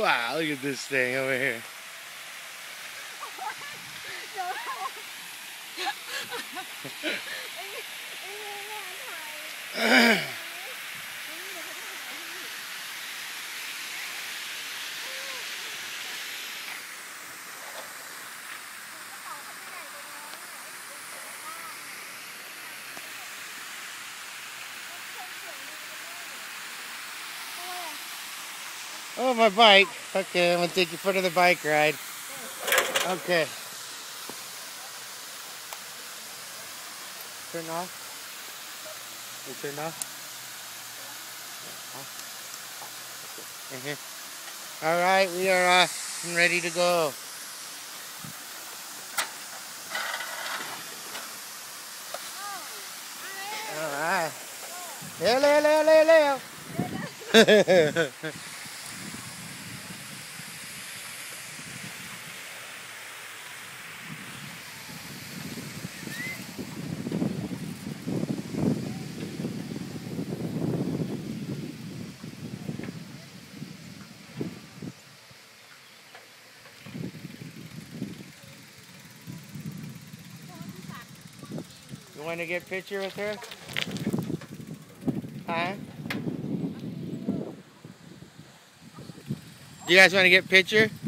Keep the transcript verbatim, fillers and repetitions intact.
Wow, look at this thing over here. Oh, my bike. Okay, I'm gonna take you for the bike ride. Okay. Turn off. You turn off. Uh-huh. All right, we are uh, ready to go. All right. Leo, Leo, Leo, Leo, Leo. You want to get a picture with her? Huh? Do you guys want to get a picture?